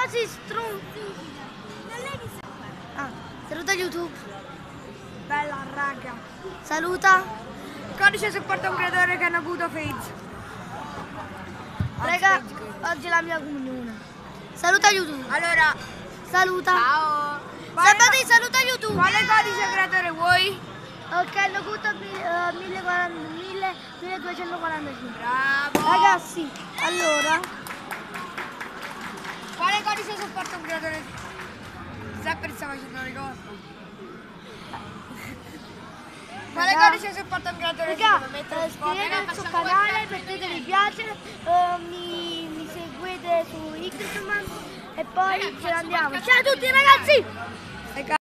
si stronzi. Non l'hai visto? Ah, saluta YouTube. Bella raga. Saluta. Codice supporta un creatore che hanno avuto Fades. Raga, oggi è la mia comunione. Saluta YouTube. Allora, Saluta. ciao. Sabati, saluta YouTube. Quale codice creatore vuoi? Ok, Noguto 1245. Bravo. Ragazzi, allora, Quale codice supporta un creatore? Sempre sta facendo le cose. Quale Raga. codice supporta un creatore? raga, Mettere iscrivetevi al suo canale, mettete mi piace, mi seguite su Instagram e poi ce ne andiamo. Ciao a tutti ragazzi!